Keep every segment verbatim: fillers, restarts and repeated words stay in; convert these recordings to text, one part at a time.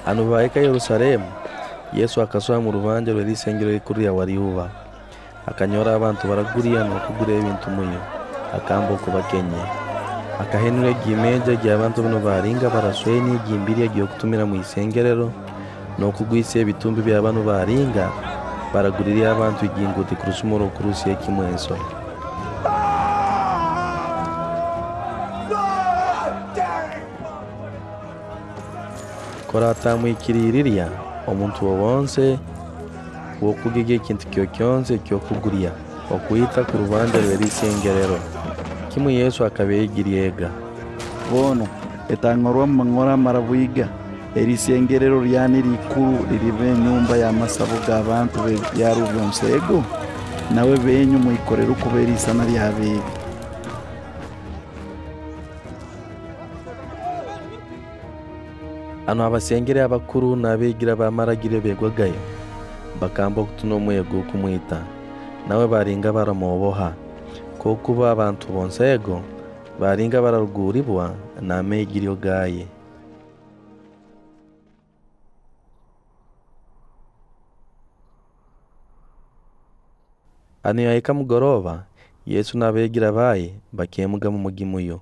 Anu baeka Yerusalemu, Yesu akasoa mu rubanje rw'isengero rikuru ya Wariyuba. Akanyora abantu baraguriya no kugura ibintu muyo. Akambuko bakenye. Akahenure gimeja gy'abantu bano baringa barasweni gimbiriya giyo kutumira mu isengerero no kugwise bitumbi by'abantu baringa baragurira abantu iginguti kurusumuro kurusiye kimwenso. Korata mwikiririria omuntu wonse wo kugige ikintu kyo kyonse kyo kuguriya okwita ku rubanda rw'isengero kimwe Yesu akabegiriega bono etangorwa mangora marabuiga erisengerero ryani rikuru ririve nyumba ya masabo g'abantu yarubyonsego nawe benyu muyikorera ukubera isana ryabega. Ano abasengere abakuru n'abegira bamaragire begwagayo bakamba kutuno mwego kumwita nawe baringa baramoboha ko kuba abantu bonsego baringa bararuguribwa n'amegiryo gaye. Ano yaika mugoroba Yesu n'abegira baye bakemuga mu mugimuyo.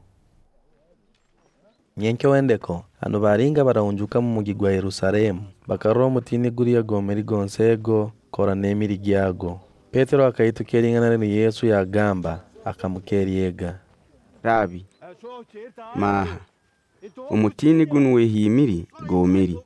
Nyenke wendeko ano baringa barahunjuka mu mugi gwa Yerusalemu bakarora mutini guriya gomeri gonsego kora nemiri gyago. Petero akayitukera ingana ni Yesu yagamba akamukeriega, Rabi maha umutini gunu wehimiri gomeri.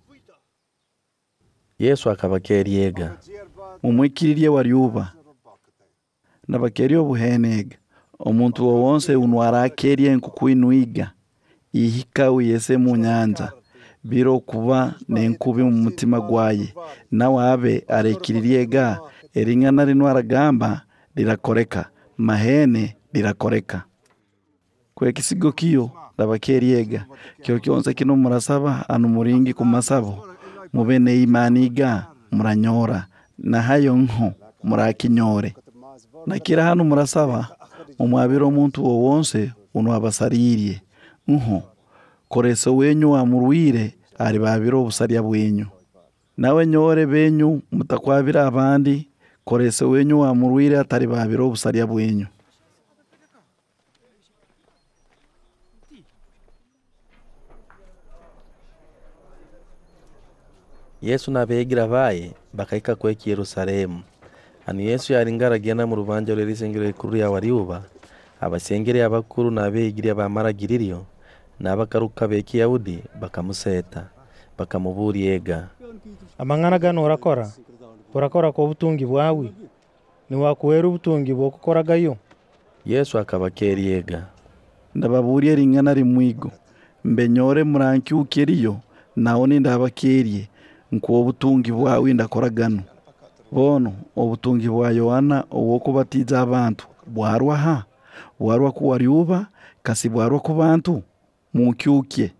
Yesu akabakeriega, mumwikiririe Wariyuba nabakeriyo buhenega omuntu wonse unwara akerie nkukwinuiga ihika uyese mu nyanja biro kuba nenkubi mu mutima gwaye nawe abe arekiririega eringana rino aragamba lirakoreka mahene lirakoreka kwe kisigo kiyo labakeriega kyo kyonse kino murasaba anu muringi ku masabo mubene imaniga muranyora na hayo nko murakinyore nakira hano murasaba umwabiro omuntu wonse uno abasaririe nho koreso wenyu amurwire ari babiro obusarya bwenyu nawe nyore benyu mutakwabira abandi koreso wenyu amurwire atari babiro obusarya bwenyu. Yesu n'abegira baye bakaika kweki Yerusalemu. Ano Yesu yaringaragiana mu rubanje rw'isengero rikuru ya Wariyuba abasengere abakuru n'abegira bamaragiririo n'abakaruka beki Yahudi bakamuseta bakamuburiega, amangana gano urakora urakora ko butungi bwawe ni wakuwera ubutungi bwo kukoragayo. Yesu akabakeriega, ndababuriye ringana rimwigo mbenyore muranki ukeriyo naone ndabakerie nko butungi bwawe ndakoragano bono obutungi bwa Yohana owo kubatiza abantu bwarwa ha bwarwa ku Wariyuba kasi bwarwa ku bantu mukyukye.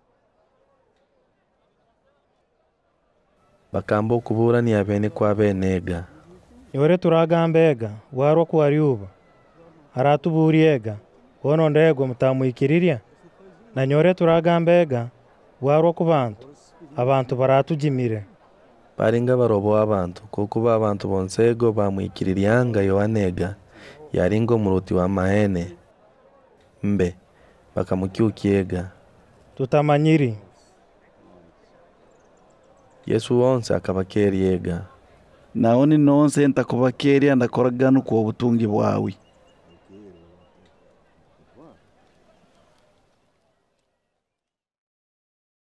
Bakambo kubura ni abene kwa benega, yore turagambega bwarwa ku Wariyuba aratuburiega bono ndego mutamwikiriria na nyore turagambega bwarwa ku bantu abantu baratujimire. Baringa barobo abantu kuko abantu bonsego bamwikiririanga Yohanega yaringo muruti wa mahene mbe bakamukyukiega tutamanyiri. Yesu wonse akabakeriega, naone nonse ntakubakeria ndakoragano ku butungi bwawe.